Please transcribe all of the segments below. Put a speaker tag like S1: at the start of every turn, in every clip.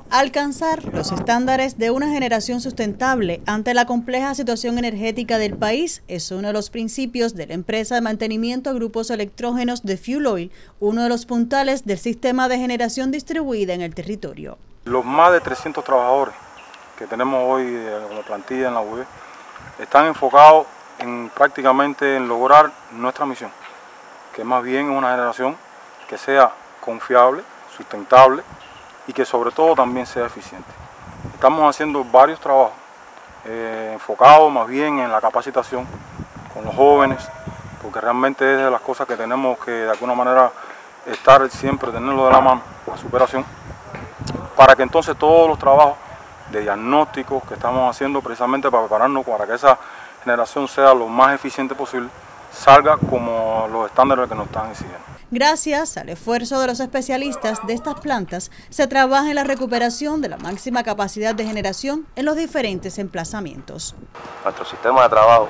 S1: Alcanzar los estándares de una generación sustentable ante la compleja situación energética del país es uno de los principios de la empresa de mantenimiento a grupos electrógenos de Fuel Oil, uno de los puntales del sistema de generación distribuida en el territorio.
S2: Los más de 300 trabajadores que tenemos hoy como plantilla en la UV están enfocados prácticamente en lograr nuestra misión, que más bien es una generación que sea confiable, sustentable y que sobre todo también sea eficiente. Estamos haciendo varios trabajos enfocados más bien en la capacitación con los jóvenes, porque realmente es de las cosas que tenemos que de alguna manera estar siempre, tenerlo de la mano, la superación, para que entonces todos los trabajos de diagnósticos que estamos haciendo precisamente para prepararnos para que esa generación sea lo más eficiente posible, salga como los estándares que nos están exigiendo.
S1: Gracias al esfuerzo de los especialistas de estas plantas, se trabaja en la recuperación de la máxima capacidad de generación en los diferentes emplazamientos.
S3: Nuestro sistema de trabajo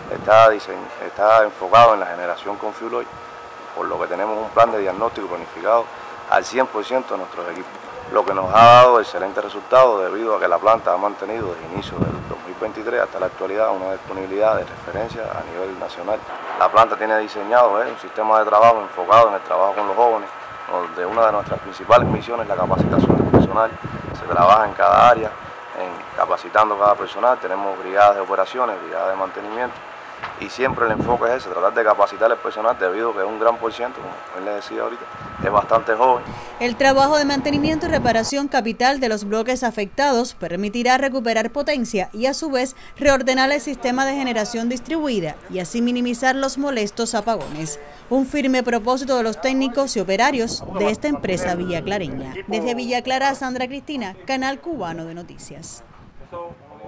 S3: está enfocado en la generación con Fuel Oil, por lo que tenemos un plan de diagnóstico planificado al 100% de nuestros equipos, lo que nos ha dado excelentes resultados debido a que la planta ha mantenido desde inicio del 2023 hasta la actualidad una disponibilidad de referencia a nivel nacional. La planta tiene diseñado un sistema de trabajo enfocado en el trabajo con los jóvenes, donde una de nuestras principales misiones es la capacitación del personal. Se trabaja en cada área, capacitando a cada personal. Tenemos brigadas de operaciones, brigadas de mantenimiento, y siempre el enfoque es ese, tratar de capacitar al personal debido a que es un gran porciento, como él le decía ahorita, es bastante joven.
S1: El trabajo de mantenimiento y reparación capital de los bloques afectados permitirá recuperar potencia y a su vez reordenar el sistema de generación distribuida y así minimizar los molestos apagones. Un firme propósito de los técnicos y operarios de esta empresa villaclareña. Desde Villa Clara, Sandra Cristina, Canal Cubano de Noticias.